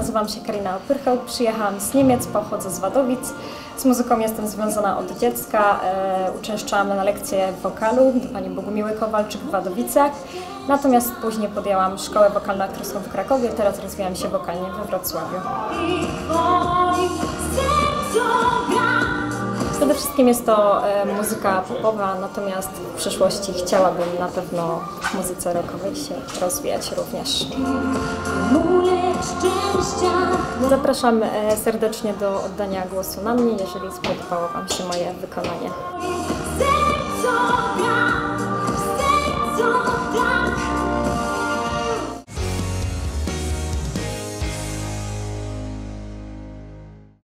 nazywam się Karina Opyrchał, przyjechałam z Niemiec, pochodzę z Wadowic. Z muzyką jestem związana od dziecka, uczęszczałam na lekcje wokalu do pani Bogumiły Kowalczyk w Wadowicach. Natomiast później podjęłam szkołę wokalno-aktorską w Krakowie, teraz rozwijam się wokalnie we Wrocławiu. Przede wszystkim jest to muzyka popowa, natomiast w przyszłości chciałabym na pewno w muzyce rockowej się rozwijać również. Zapraszam serdecznie do oddania głosu na mnie, jeżeli spodobało Wam się moje wykonanie.